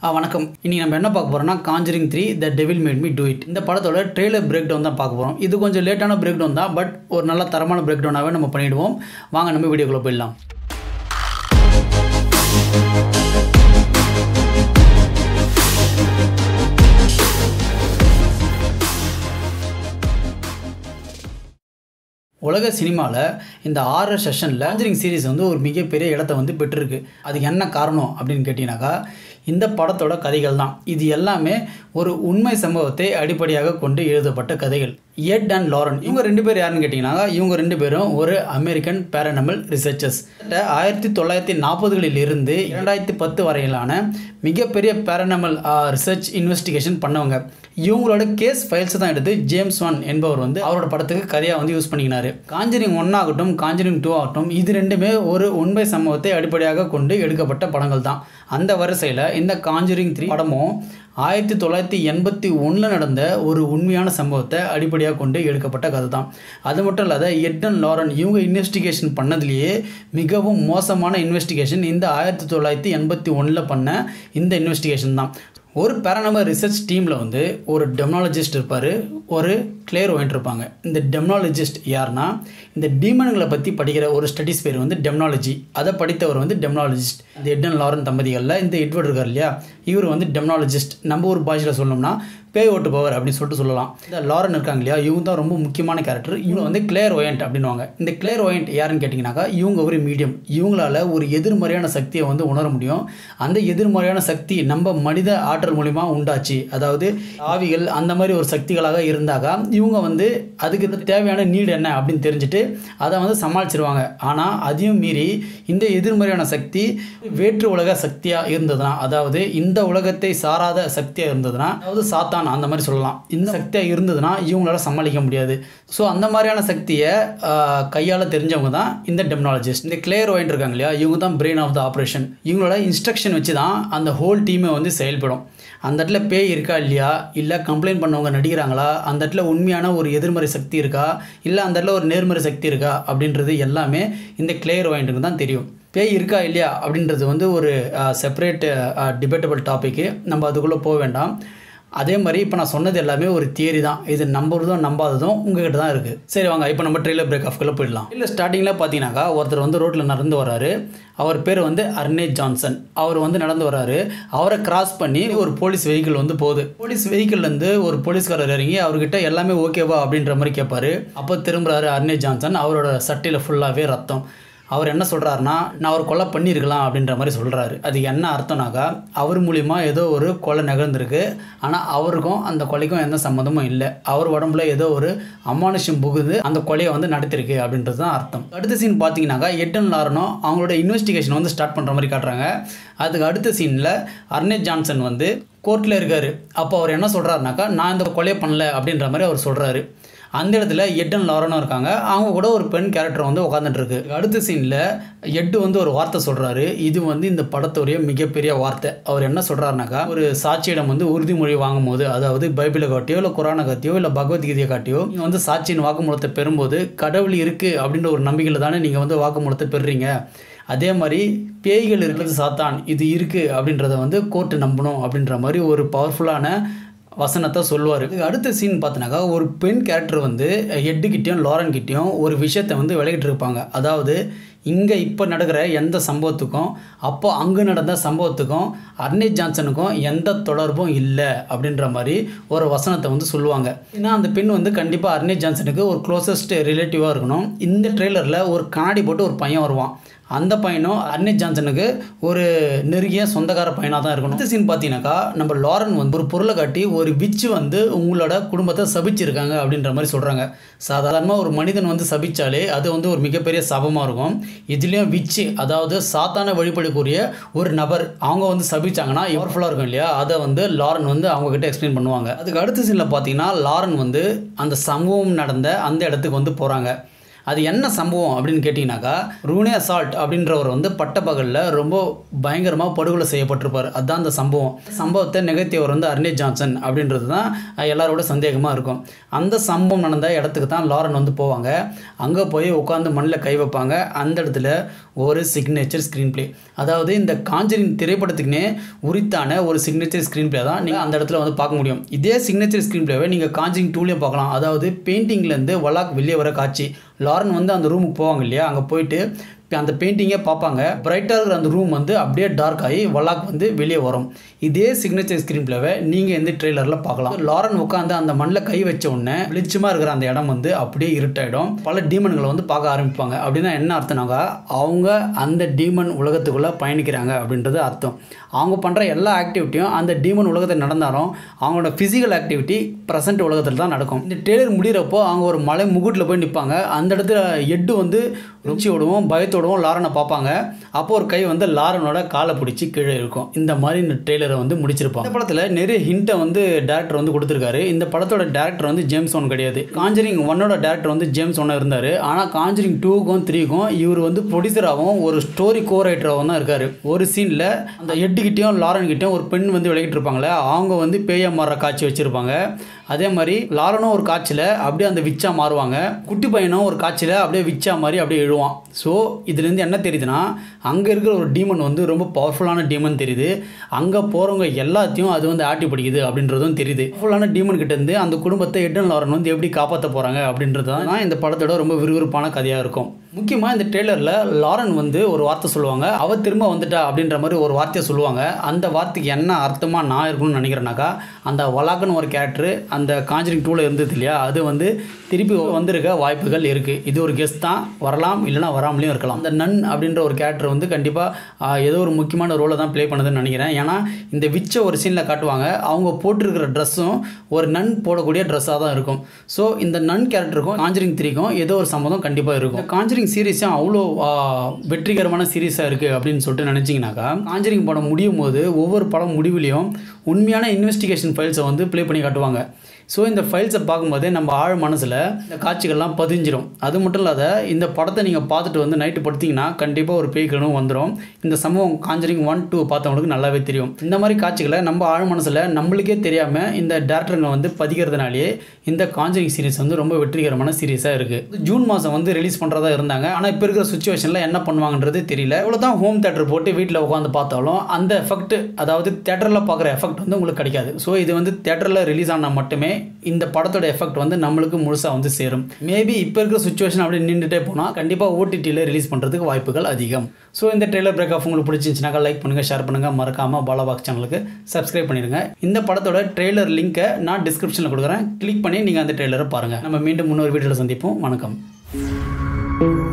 வணக்கம். இன்னைக்கு நம்ம என்ன பார்க்க போறோம்னா conjuring 3 the devil made me do it. இந்த படத்தோட ட்ரெய்லர் பிரேக் டவுன் தான் பார்க்க போறோம். இது கொஞ்சம் லேட்டான பிரேக் டவுன் தான், பட் ஒரு நல்ல தரமான பிரேக் டவுனாகவே நம்ம பண்ணிடுவோம். வாங்க நம்ம வீடியோக்குள்ள போயிடலாம். உலக சினிமாவில் இந்த 6 செஷனில் காஞ்சரிங் சீரிஸ் வந்து ஒரு மிகப்பெரிய இடத்த வந்து பெற்றிருக்கு. அதுக்கு என்ன காரணம் அப்படின்னு கேட்டிங்கனாக்கா, இந்த படத்தோட கதைகள் தான். இது எல்லாமே ஒரு உண்மை சம்பவத்தை அடிப்படையாக கொண்டு எழுதப்பட்ட கதைகள். எட் அண்ட் லாரன் இவங்க 2 பேர் யாருன்னு கேட்டிங்கன்னா, இவங்க 2 பேரும் ஒரு அமெரிக்கன் பேரனமல் ரிசர்ச்சர்ஸ். 1940களில் இருந்து 2010 வரையிலான மிகப்பெரிய பேரனமல் ரிசர்ச் இன்வெஸ்டிகேஷன் பண்ணவங்க. இவங்களோட கேஸ் ஃபைல்ஸ் தான் எடுத்து ஜேம்ஸ் வான் என்பவர் வந்து அவரோட படத்துக்கு கதையாக வந்து யூஸ் பண்ணிக்கினாரு. காஞ்சரிங் 1 ஆகட்டும் காஞ்சரிங் 2 ஆகட்டும், இது 2மே ஒரு உண்மை சம்பவத்தை அடிப்படையாக கொண்டு எடுக்கப்பட்ட படங்கள் தான். அந்த வரிசையில் இந்த காஞ்சரிங் 3 படமும் 1981 நடந்த ஒரு உண்மையான சம்பவத்தை அடிப்படையாக கொண்டு எடுக்கப்பட்ட கதை தான். அது மட்டும் இல்லாத எட் அண்ட் லாரன் இவங்க இன்வெஸ்டிகேஷன் பண்ணதுலேயே மிகவும் மோசமான இன்வெஸ்டிகேஷன் இந்த 1981 பண்ண இந்த இன்வெஸ்டிகேஷன் தான். ஒரு பேரனமல் ரிசர்ச் டீமில் வந்து ஒரு டெம்னாலஜிஸ்ட் இருப்பார், ஒரு கிளேர்வோயன்ட் இருப்பாங்க. இந்த டெம்னாலஜிஸ்ட் யாருன்னா, இந்த டீமன்களை பற்றி படிக்கிற ஒரு ஸ்டடீஸ் பேர் வந்து டெம்னாலஜி. அதை படித்தவர் வந்து டெம்னாலஜிஸ்ட். இந்த எட் அண்ட் லாரன் தம்பதிகளில் இந்த எட்வர்ட் இருக்கார் இல்லையா, இவர் வந்து டெம்னாலஜிஸ்ட். நம்ம ஒரு பாஷையில் சொல்லணும்னா பேய் ஓட்டு பவர் அப்படின்னு சொல்லிட்டு சொல்லலாம். இந்த லாரன் இருக்காங்க இல்லையா, இவங்க தான் ரொம்ப முக்கியமான கேரக்டர். இவங்க வந்து கிளேர்வோயன்ட் அப்படின்வாங்க. இந்த கிளேர்வோயன்ட் யாருன்னு கேட்டிங்கனாக்கா, இவங்க ஒரு மீடியம். இவங்களால் ஒரு எதிர்மறையான சக்தியை வந்து உணர முடியும். அந்த எதிர்மறையான சக்தி நம்ம மனித ஆற்றல் மூலிமா உண்டாச்சு. அதாவது ஆவிகள் அந்த மாதிரி ஒரு சக்திகளாக இருந்தாக்கா இவங்க வந்து அதுக்கு தேவையான நீடு என்ன அப்படின்னு தெரிஞ்சுட்டு அதை வந்து சமாளிச்சிருவாங்க. ஆனால் அதையும் மீறி இந்த எதிர்மறையான சக்தி வேற்று உலக சக்தியாக இருந்ததுன்னா, அதாவது இந்த உலகத்தை சாராத சக்தியாக இருந்ததுன்னா, அதாவது சாத்தான் அந்த மாதிரி சொல்லலாம், இந்த சக்தியாக இருந்ததுன்னா இவங்களால சமாளிக்க முடியாது. ஸோ அந்த மாதிரியான சக்தியை கையால் தெரிஞ்சவங்க தான் இந்த டெம்னாலஜிஸ்ட். இந்த கிளேர்வோயன்ட் இருக்காங்க இல்லையா, இவங்க தான் பிரெயின் ஆஃப் த ஆப்ரேஷன். இவங்களோட இன்ஸ்ட்ரக்ஷன் வச்சு தான் அந்த ஹோல் டீமை வந்து செயல்படும். அந்த இடத்துல பேய் இருக்கா இல்லையா, இல்லை கம்ப்ளைண்ட் பண்ணவங்க நடிக்கிறாங்களா, அந்த இடத்துல உண்மையான ஒரு எதிர்மறை சக்தி இருக்கா, இல்லை அந்த இடத்துல ஒரு நேர்மறை சக்தி இருக்கா அப்படின்றது எல்லாமே இந்த கிளேர்வோயன்ட்டுக்கு தான் தெரியும். பேய் இருக்கா இல்லையா அப்படின்றது வந்து ஒரு செப்பரேட் டிபேட்டபிள் டாப்பிக்கு, நம்ம அதுக்குள்ளே போக வேண்டாம். அதே மாதிரி இப்போ நான் சொன்னது எல்லாமே ஒரு தியரி தான். இது நம்புறதும் நம்பாததும் உங்ககிட்ட தான் இருக்குது. சரி வாங்க இப்போ நம்ம ட்ரெய்லர் பிரேக் ஆஃப்குள்ளே போயிடலாம். இல்லை ஸ்டார்டிங்கில் பார்த்தீங்கன்னாக்கா, ஒருத்தர் வந்து ரோட்டில் நடந்து வர்றாரு. அவர் பேர் வந்து அர்னே ஜான்சன். அவர் வந்து நடந்து வர்றாரு. அவரை கிராஸ் பண்ணி ஒரு போலீஸ் வெஹிக்கிள் வந்து போகுது. போலீஸ் வெஹிக்கிள்லேருந்து ஒரு போலீஸ்காரர் இறங்கி அவர்கிட்ட எல்லாமே ஓகேவா அப்படின்ற மாதிரி கேட்பாரு. அப்போ திரும்புறாரு அர்னே ஜான்சன். அவரோட சட்டையில் ஃபுல்லாகவே ரத்தம். அவர் என்ன சொல்கிறாருன்னா, நான் அவர் கொலை பண்ணியிருக்கலாம் அப்படின்ற மாதிரி சொல்கிறாரு. அது என்ன அர்த்தம்னாக்கா, அவர் மூலிமா ஏதோ ஒரு கொலை நிகழ்ந்திருக்கு, ஆனால் அவருக்கும் அந்த கொலைக்கும் எந்த சம்மந்தமும் இல்லை. அவர் உடம்புல ஏதோ ஒரு அமானுஷம் புகுது அந்த கொலையை வந்து நடத்திருக்கு அப்படின்றது தான் அர்த்தம். அடுத்த சீன் பார்த்தீங்கன்னாக்கா, எட் அண்ட் லாரனும் அவங்களோட இன்வெஸ்டிகேஷன் வந்து ஸ்டார்ட் பண்ணுற மாதிரி காட்டுறாங்க. அதுக்கு அடுத்த சீனில் அர்னே ஜான்சன் வந்து கோர்ட்டில் இருக்கார். அப்போ அவர் என்ன சொல்கிறாருனாக்கா, நான் இந்த கொலையை பண்ணல அப்படின்ற மாதிரி அவர் சொல்கிறாரு. அந்த இடத்துல எட் அண்ட் லாரனும் இருக்காங்க. அவங்க கூட ஒரு பெண் கேரக்டர் வந்து உட்காந்துட்டுருக்கு. அடுத்த சீனில் எட்டு வந்து ஒரு வார்த்தை சொல்கிறாரு. இது வந்து இந்த படத்துடைய மிகப்பெரிய வார்த்தை. அவர் என்ன சொல்கிறாருனாக்கா, ஒரு சாட்சியிடம் வந்து உறுதிமொழி வாங்கும் போது, அதாவது பைபிளை காட்டியோ இல்லை குரானை காட்டியோ இல்லை பகவத்கீதையை காட்டியோ நீங்கள் வந்து சாட்சியின் வாக்குமூலத்தை பெறும்போது கடவுள் இருக்குது அப்படின்ற ஒரு நம்பிக்கையில் தானே நீங்கள் வந்து வாக்குமூலத்தை பெறுறீங்க. அதே மாதிரி பேய்கள் இருக்கிறது சாத்தான், இது இருக்குது அப்படின்றத வந்து கோர்ட்டு நம்பணும் அப்படின்ற மாதிரி ஒரு பவர்ஃபுல்லான வசனத்தை சொல்லுவார். அடுத்த சீன் பார்த்தினாக்கா, ஒரு பெண் கேரக்டர் வந்து எட்டுக்கிட்டையும் லாரன்கிட்டையும் ஒரு விஷயத்தை வந்து விளையிட்டு இருப்பாங்க. அதாவது இங்கே இப்போ நடக்கிற எந்த சம்பவத்துக்கும் அப்போ அங்கே நடந்த சம்பவத்துக்கும் அர்னே ஜான்சனுக்கும் எந்த தொடர்பும் இல்லை அப்படின்ற மாதிரி ஒரு வசனத்தை வந்து சொல்லுவாங்க. ஏன்னா அந்த பெண் வந்து கண்டிப்பாக அர்னே ஜான்சனுக்கு ஒரு க்ளோசஸ்ட் ரிலேட்டிவாக இருக்கணும். இந்த ட்ரெய்லரில் ஒரு கண்ணாடி போட்டு ஒரு பையன் வருவான். அந்த பையனும் அர்னே ஜான்சனுக்கு ஒரு நெருங்கிய சொந்தக்கார பையனாக தான் இருக்கணும். அடுத்த சீன் பார்த்தீங்கன்னாக்கா, நம்ம லாரன் வந்து ஒரு பொருளை காட்டி ஒரு விச்சு வந்து உங்களோட குடும்பத்தை சபிச்சிருக்காங்க அப்படின்ற மாதிரி சொல்கிறாங்க. சாதாரணமாக ஒரு மனிதன் வந்து சபிச்சாலே அது வந்து ஒரு மிகப்பெரிய சாபமாக இருக்கும். இதுலேயும் விச்சு, அதாவது சாத்தான வழிபடக்கூடிய ஒரு நபர், அவங்க வந்து சபிச்சாங்கன்னா பவர்ஃபுல்லாக இருக்கும் இல்லையா, அதை வந்து லாரன் வந்து அவங்ககிட்ட எக்ஸ்பிளைன் பண்ணுவாங்க. அதுக்கு அடுத்த சீனில் பார்த்தீங்கன்னா, லாரன் வந்து அந்த சம்பவம் நடந்த அந்த இடத்துக்கு வந்து போகிறாங்க. அது என்ன சம்பவம் அப்படின்னு கேட்டிங்கனாக்கா, ரூனே அசால்ட் அப்படின்றவர் வந்து பட்டப்பகலில் ரொம்ப பயங்கரமாக படுகொலை செய்யப்பட்டிருப்பார். அதுதான் அந்த சம்பவத்தை நிகழ்த்தியவர் வந்து அர்னே ஜான்சன் அப்படின்றது தான் எல்லாரோட சந்தேகமாக இருக்கும். அந்த சம்பவம் நடந்த இடத்துக்கு தான் லாரன் வந்து போவாங்க. அங்கே போய் உட்காந்து மண்ணில் கை வைப்பாங்க. அந்த இடத்துல ஒரு சிக்னேச்சர் ஸ்க்ரீன் பிளே, அதாவது இந்த காஞ்சரிங் திரைப்படத்துக்குனே உரித்தான ஒரு சிக்னேச்சர் ஸ்க்ரீன் பிளே தான் நீங்கள் அந்த இடத்துல வந்து பார்க்க முடியும். இதே சிக்னேச்சர் ஸ்க்ரீன் பிளேவை நீங்கள் காஞ்சரிங் 2லையும் பார்க்கலாம். அதாவது பெயிண்டிங்லேருந்து வலாக் வெளியே வர காட்சி. லாரன் வந்து அந்த ரூமுக்கு போவாங்க இல்லையா, அங்கே போயிட்டு அந்த பெயிண்டிங்கே பார்ப்பாங்க. பிரைட்டாக இருக்கிற அந்த ரூம் வந்து அப்படியே டார்க் ஆகி வலாக் வந்து வெளியே வரும். இதே சிக்னேச்சர் ஸ்க்ரீன் பிளேவை நீங்கள் இந்த ட்ரெய்லரில் பார்க்கலாம். லாரன் உட்காந்து அந்த மண்ணில் கை வச்ச உடனே வெளிச்சமாக இருக்கிற அந்த இடம் வந்து அப்படியே இருட்டாயிடும். பல டீமன்களை வந்து பார்க்க ஆரம்பிப்பாங்க. அப்படின்னா என்ன அர்த்தம்னாக்கா, அவங்க அந்த டீமன் உலகத்துக்குள்ளே பயணிக்கிறாங்க அப்படின்றது அர்த்தம். அவங்க பண்ணுற எல்லா ஆக்டிவிட்டியும் அந்த டீமன் உலகத்தில் நடந்தாலும் அவங்களோட ஃபிசிக்கல் ஆக்டிவிட்டி ப்ரெசென்ட் உலகத்தில் தான் நடக்கும். இந்த ட்ரெய்லர் முடிகிறப்போ அவங்க ஒரு மலை முகுட்டில் போய் நிற்பாங்க. அந்த இடத்துல எட்டு வந்து ருச்சியோடவும் பயத்தோடவும் லாரனை பார்ப்பாங்க. அப்போ ஒரு கை வந்து லாரனோட காலை பிடிச்சி கீழே இருக்கும். இந்த மாதிரி இந்த ட்ரெய்லரை வந்து முடிச்சிருப்பாங்க. இந்த படத்தில் நிறைய ஹிண்ட்டை வந்து டேரக்டர் வந்து கொடுத்துருக்காரு. இந்த படத்தோட டேரக்டர் வந்து ஜேம்ஸ் ஒன் கிடையாது. காஞ்சரிங் 1ஓட டேரக்டர் வந்து ஜேம்ஸ் ஒன்னாக இருந்தார். ஆனால் காஞ்சரிங் 2க்கும் 3க்கும் இவர் வந்து ப்ரொடியூசராகவும் ஒரு ஸ்டோரி கோ ரைட்டராகவும் தான் இருக்கார். ஒரு சீனில் அந்த எட்டுக்கிட்டையும் லாரன்கிட்டையும் ஒரு பெண் வந்து விளையாட்டு இருப்பாங்களே, அவங்க வந்து பேயா மாறுற காட்சி வச்சுருப்பாங்க. அதே மாதிரி லாரனும் ஒரு காட்சியில் அப்படியே அந்த விச்சா மாறுவாங்க. குட்டி பையனும் ஒரு காட்சியில் அப்படியே விச்சா மாதிரி அப்படியே எழுவான். ஸோ இதுலேருந்து என்ன தெரியுதுன்னா, அங்கே இருக்கிற ஒரு டீமன் வந்து ரொம்ப பவர்ஃபுல்லான டீமன் தெரியுது. அங்கே போகிறவங்க எல்லாத்தையும் அது வந்து ஆட்டி பிடிக்குது அப்படின்றதும் தெரியுது. பவர்ஃபுல்லான டீமன் கிட்டேருந்து அந்த குடும்பத்தை எட் அண்ட் லாரன் வந்து எப்படி காப்பாற்ற போகிறாங்க அப்படின்றது தான் இந்த படத்தோட ரொம்ப விறுவிறுப்பான கதையாக இருக்கும். முக்கியமாக இந்த ட்ரெய்லரில் லாரன் வந்து ஒரு வார்த்தை சொல்லுவாங்க, அவள் திரும்ப வந்துட்டா அப்படின்ற மாதிரி ஒரு வார்த்தையை சொல்லுவாங்க. அந்த வார்த்தைக்கு என்ன அர்த்தமாக நான் இருக்கணும்னு நினைக்கிறேன்னாக்கா, அந்த வலாக்குன்னு ஒரு கேரக்டர் அந்த காஞ்சரிங் 2ல் இருந்தது இல்லையா, அது வந்து திருப்பி வந்திருக்க வாய்ப்புகள் இருக்குது. இது ஒரு கெஸ்ட் தான், வரலாம் இல்லைனா வராமலையும் இருக்கலாம். அந்த நன் அப்படின்ற ஒரு கேரக்டர் வந்து கண்டிப்பாக ஏதோ ஒரு முக்கியமான ரோலை தான் ப்ளே பண்ணுதுன்னு நினைக்கிறேன். ஏன்னா இந்த விச்சை ஒரு சீனில் காட்டுவாங்க. அவங்க போட்டிருக்கிற ட்ரெஸ்ஸும் ஒரு நன் போடக்கூடிய ட்ரெஸ்ஸாக தான் இருக்கும். ஸோ இந்த நன் கேரக்டருக்கும் காஞ்சரிங் 3க்கும் ஏதோ ஒரு சம்மந்தம் கண்டிப்பாக இருக்கும். காஞ்சரிங் சீரீஸும் அவ்வளோ வெற்றிகரமான சீரீஸாக இருக்குது அப்படின்னு சொல்லிட்டு நினச்சிங்கனாக்கா, காஞ்சரிங் படம் முடியும் போது ஒவ்வொரு படம் முடிவுலையும் உண்மையான இன்வெஸ்டிகேஷன் ஃபைல்ஸை வந்து ப்ளே பண்ணி காட்டுவாங்க. ஸோ இந்த ஃபைல்ஸை பார்க்கும்போதே நம்ம ஆழ் மனசில் இந்த காட்சிகள்லாம் பதிஞ்சிடும். அது மட்டும் இல்லாத இந்த படத்தை நீங்கள் பார்த்துட்டு வந்து நைட்டு படுத்திங்கன்னா கண்டிப்பாக ஒரு பேய் கனவு வந்துடும். இந்த சம்பவம் காஞ்சரிங் 1, 2 பார்த்தவங்களுக்கு நல்லாவே தெரியும். இந்த மாதிரி காட்சிகளை நம்ம ஆழ் மனசில் நம்மளுக்கே தெரியாமல் இந்த டேரக்டருங்க வந்து பதிக்கிறதுனாலே இந்த காஞ்சரிங் சீரிஸ் வந்து ரொம்ப வெற்றிகரமான சீரிஸாக இருக்குது. ஜூன் மாதம் வந்து ரிலீஸ் பண்ணுறதா இருந்தாங்க. ஆனால் இப்போ இருக்கிற சுச்சுவேஷனில் என்ன பண்ணுவாங்கன்றது தெரியல. எவ்வளோ தான் ஹோம் தேட்டர் போட்டு வீட்டில் உட்காந்து பார்த்தாலும் அந்த எஃபெக்ட், அதாவது தேட்டரில் பார்க்குற எஃபெக்ட் வந்து உங்களுக்கு கிடைக்காது. ஸோ இது வந்து தேட்டரில் ரிலீஸ் ஆனால் மட்டுமே இந்த படத்தோட எஃபெக்ட் வந்து நம்மளுக்கு முழுசாக வந்து சேரும். மேபி இப்போ இருக்கிற சுச்சுவேஷன் அப்படி நின்றுட்டே போனால் கண்டிப்பாக ஓடிடியில் ரிலீஸ் பண்ணுறதுக்கு வாய்ப்புகள் அதிகம். ஸோ இந்த ட்ரெய்லர் பிரேக் ஆஃப் உங்களுக்கு பிடிச்சிருந்துச்சுனாக்கா லைக் பண்ணுங்கள், ஷேர் பண்ணுங்கள், மறக்காமல் பாலாபாக் சேனலுக்கு சப்ஸ்கிரைப் பண்ணிடுங்க. இந்த படத்தோட ட்ரெய்லர் லிங்க்கை நான் டிஸ்கிரிப்ஷனில் கொடுக்குறேன். கிளிக் பண்ணி நீங்கள் அந்த ட்ரெய்லரை பாருங்கள். நம்ம மீண்டும் இன்னொரு வீடியோவில் சந்திப்போம். வணக்கம்.